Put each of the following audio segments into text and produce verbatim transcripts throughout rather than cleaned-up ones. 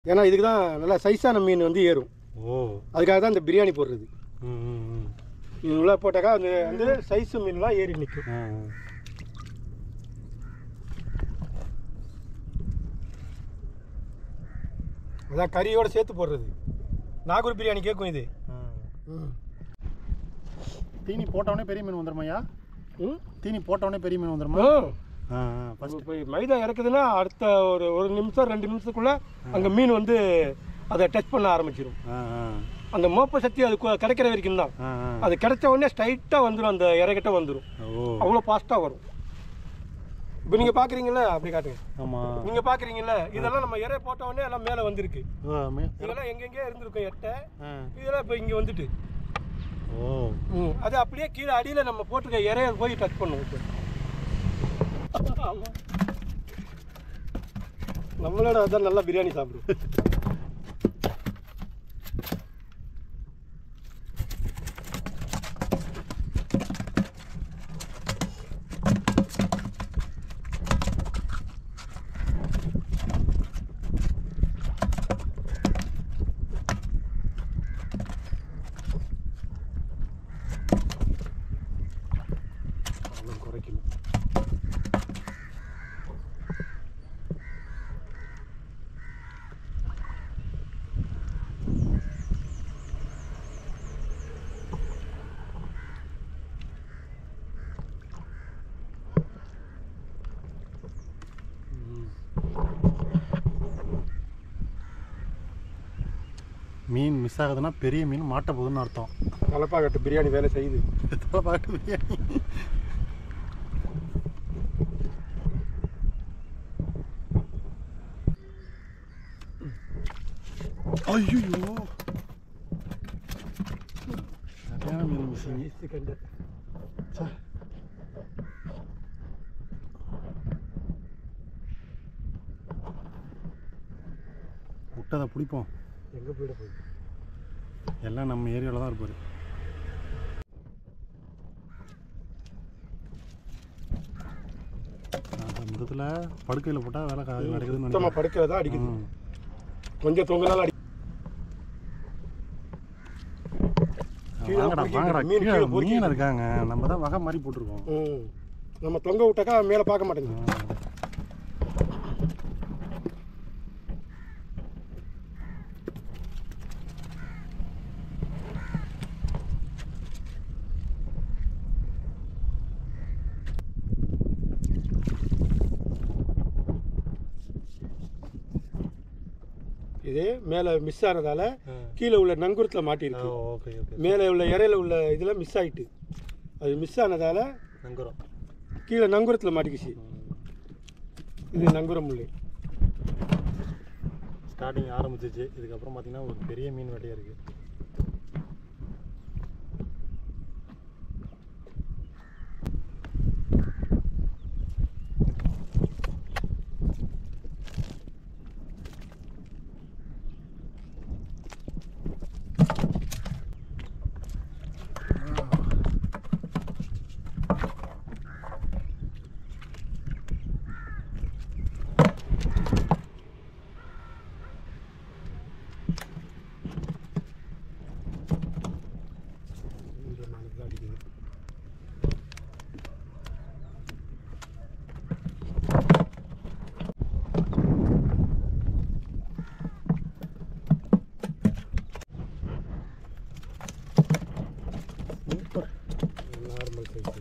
ஏன்னா இதுக்கு தான் நல்லா சைஸான மீன் வந்து ஏறும். ஓ, அதுக்காக தான் இந்த பிரியாணி போடுறது. ம் ம் இது உள்ள போட்டாக்கா அந்த வந்து சைஸு மீன்லாம் ஏறி நிற்கும். அதான் கறியோடு சேர்த்து போடுறது. நாகூர் பிரியாணி கேட்கும் இது. தீனி போட்டவொடனே பெரிய மீன் வந்துடுமாய்யா? ம் தீனி போட்டவொடனே பெரிய மீன் வந்துடுமா? ஆ ஃபஸ்ட்டு போய் மைதா இறக்குதுன்னா அடுத்த ஒரு ஒரு நிமிஷம் ரெண்டு நிமிஷத்துக்குள்ளே அங்கே மீன் வந்து அதை டச் பண்ண ஆரம்பிச்சிடும். அந்த மோப்ப சக்தி அது கிடைக்கிற வரைக்கும் தான். அது கிடைச்ச உடனே ஸ்ட்ரைட்டாக வந்துடும், அந்த இறகிட்ட வந்துடும். அவ்வளோ ஃபாஸ்ட்டாக வரும். இப்போ நீங்கள் பார்க்குறீங்களா? அப்படி காட்டுங்க. ஆமாம், நீங்கள் பார்க்குறீங்களா? இதெல்லாம் நம்ம இறை போட்ட உடனே எல்லாம் மேலே வந்திருக்கு. இதெல்லாம் எங்கெங்கே இருந்திருக்கும் எட்டை, இதெல்லாம் இப்போ இங்கே வந்துட்டு. ஓ ம் அது அப்படியே கீழே அடியில் நம்ம போட்டுருக்க இறைய போய் டச் பண்ணுவோம். இப்போ நம்மளோட அதான் நல்லா பிரியாணி சாப்பிடுவோம். குறைக்கணும். மீன் மிஸ் ஆகுதுன்னா பெரிய மீன் மாட்ட போகுதுன்னு அர்த்தம். தலைப்பாக்கட்டு பிரியாணி வேலை செய்யுது. தலைப்பாக்கட்டு பிரியாணி. ஐயோ, சரியான மீன் மிஸ்ஸிங். கண்டு விட்டதை பிடிப்போம். எங்கே போயிட போகுது? எல்லாம் நம்ம ஏரியாவில் தான் இருப்பார். மொத்தத்தில் படுக்கையில் போட்டால் வேலை நடக்குதுன்னு சுத்தமாக படுக்கையில் தான் அடிக்குது. கொஞ்சம் தொங்கலால் அடி. மீன் இருக்காங்க, நம்ம தான் வகை மாதிரி போட்டிருக்கோம். நம்ம தொங்க விட்டாக்கா மேலே பார்க்க மாட்டேங்குது. இது மேலே மிஸ் ஆனதால கீழே உள்ள நங்குரத்தில் மாட்டிருக்கு. மேலே உள்ள இறையில உள்ள இதில் மிஸ் ஆகிட்டு, அது மிஸ் ஆனதால நங்குரம் கீழே நங்குரத்தில் மாட்டிக்கிச்சு. இது நங்குரம் முள்ளு. ஸ்டார்டிங் ஆரம்பிச்சிச்சு. இதுக்கப்புறம் பார்த்தீங்கன்னா ஒரு பெரிய மீன் வேட்டையாக இருக்குது. Normal size.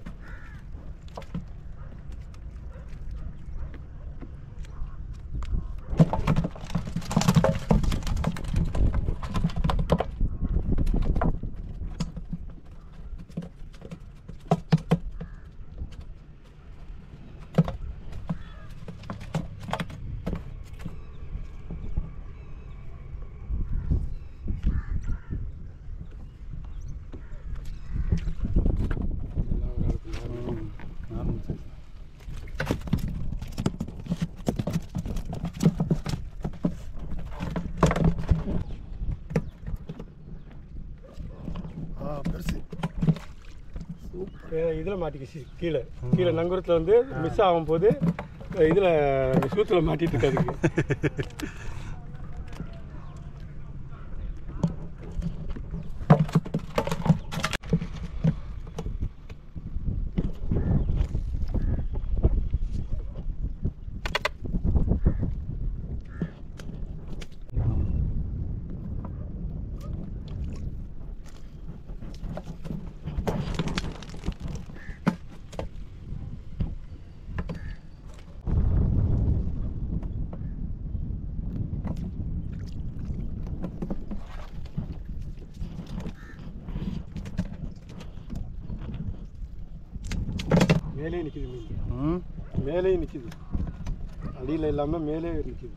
இதில் மாட்டிக்கிச்சு. கீழே கீழே நங்குரத்தில் வந்து மிஸ் ஆகும் போது இதில் சூத்தில் மாட்டிட்டு இருக்காதுக்கு. மேலே நிற்கிது மீன். ம் மேலே நிற்கிது, அடியில் இல்லாமல் மேலே நிற்கிது.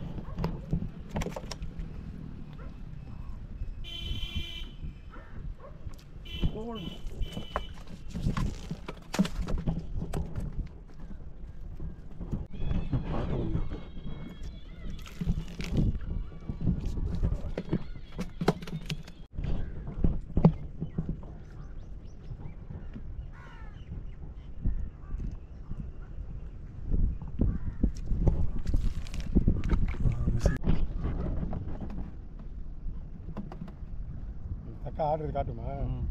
அக்கா ஆர்டர் காட்டுமா?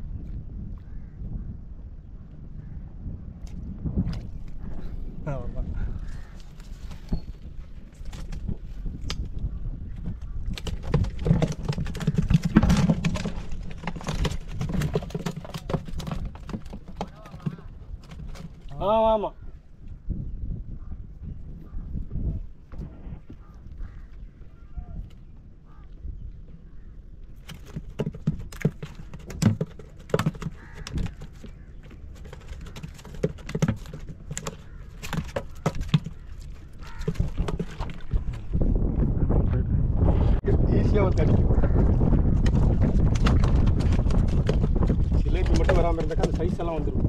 ஆ ஆமாம். ஈஸியாக வந்து அடிக்கும். சிலேபி மட்டும் வராமல் இருந்தாக்கா அந்த சைஸ் எல்லாம் வந்துடும்.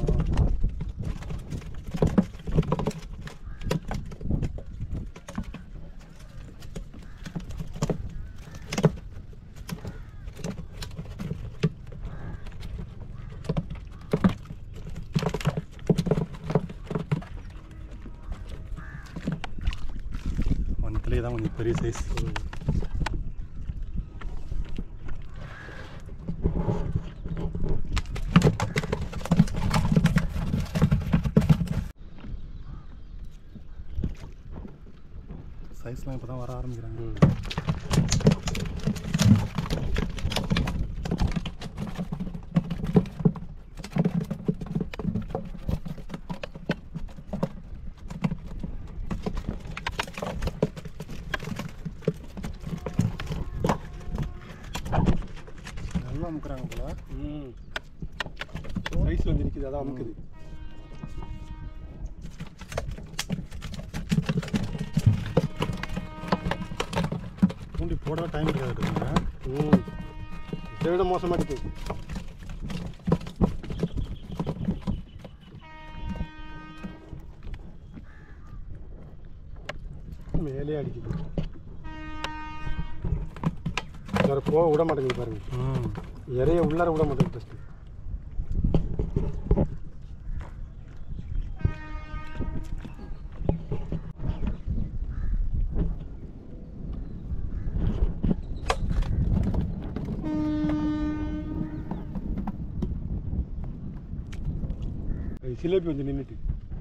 வனத்துலேயே தான் கொஞ்சம் பெரிய சைஸ். சைஸ்லாம் இப்போ தான் வர ஆரம்பிக்கிறாங்க. நல்லா அமுக்குறாங்க போல. ம் சைஸ் வந்து நிற்குது, அதான் அமுக்குது. தூண்டி போட டைம் இருக்காதுங்க. ம் இதை விட மோசமாக இருக்குது. மேலே அடிக்குது, வேற போக விட மாட்டேங்குது பாருங்க. இறைய உள்ளார விட மாட்டேங்குது. ஃபஸ்ட்டு சிலேபி வந்து நின்றுட்டு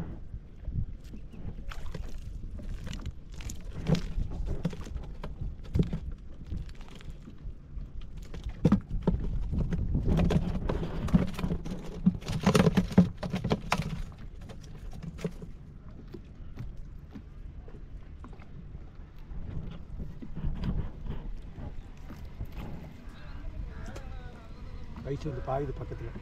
ஐஸ் வந்து பாயுது பக்கத்தில்.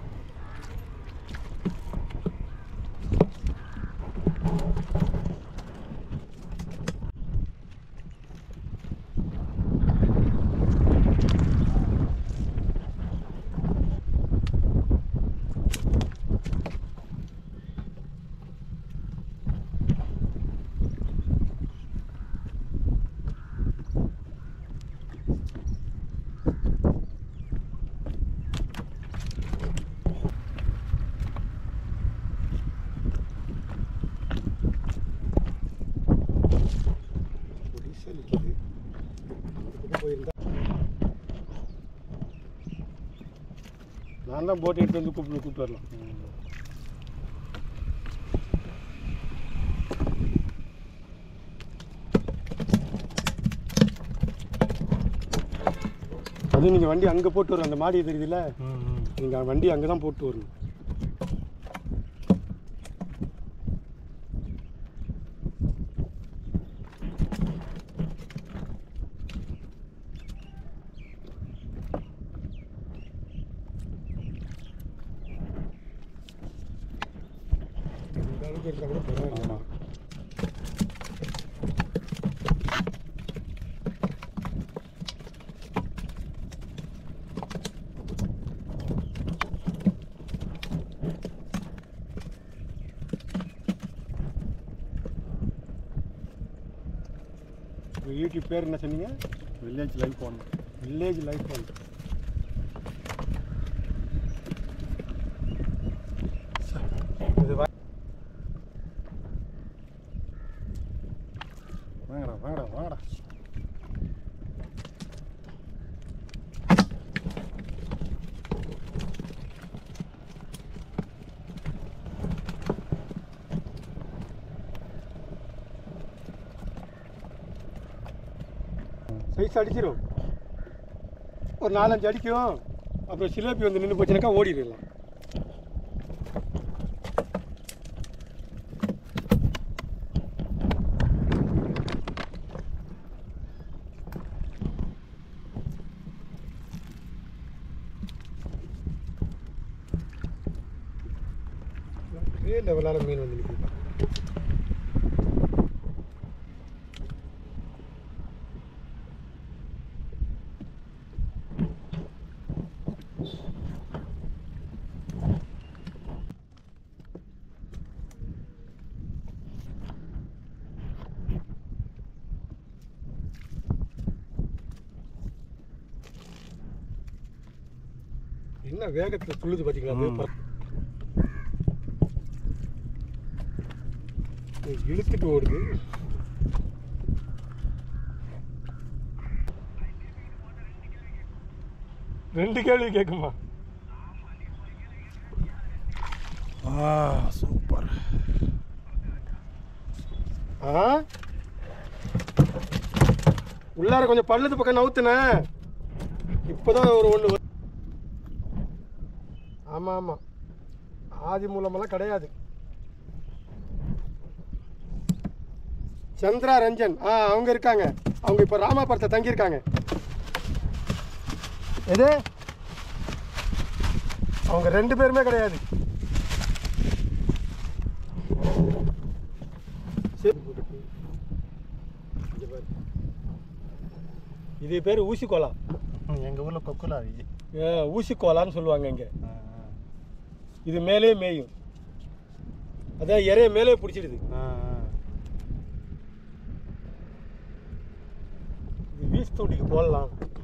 நான் தான் போட்டு எடுத்து வந்து கூப்பிட்டு கூப்பிட்டு வரலாம். அதுவும் நீங்கள் வண்டி அங்கே போட்டு வரணும். அந்த மாடி தெரியுதுல்ல, நீங்கள் வண்டி அங்கே தான் போட்டு வரணும். பேர் இருக்காங்க பரவாயில்ல. ஆமாம். யூடியூப் பேர் என்ன சொன்னீங்க? Village life one. Village life one. இது வாங்கடா வாங்கடா வாங்கடா. சைஸ் அடிச்சிடும், ஒரு நாலஞ்சு அடிக்கும். அப்புறம் சிலேபி வந்து நின்று போச்சுனாக்கா ஓடிடலாம். ஒரே லெவலான மீன் வந்து நிற்கும். என்ன வேகத்தில் துள்ளுது பார்த்தீங்களா? இழுத்துட்டு ஓடுது. ரெண்டு கேள்வி கேட்குமா? ஆ சூப்பர். ஆ உள்ளார கொஞ்சம் பள்ளத்து பக்கம் நவுத்துனேன். இப்போதான் ஒரு ஒன்று. ஆமாம் ஆமாம், ஆதி மூலமெல்லாம் கிடையாது. சந்திரா ரஞ்சன், ஆ அவங்க இருக்காங்க. அவங்க இப்போ ராமாபுரத்தை தங்கியிருக்காங்க. எது? அவங்க ரெண்டு பேருமே கிடையாது. இது பேர் ஊசிக்கோலா. எங்கள் ஊரில் கொக்குலா. ஊசிக்கோலான்னு சொல்லுவாங்க இங்கே. இது மேலே மேயும், அதான் இறைய மேலே பிடிச்சிடுது. இது வீஸ் தூண்டிக்கு போடலாம்.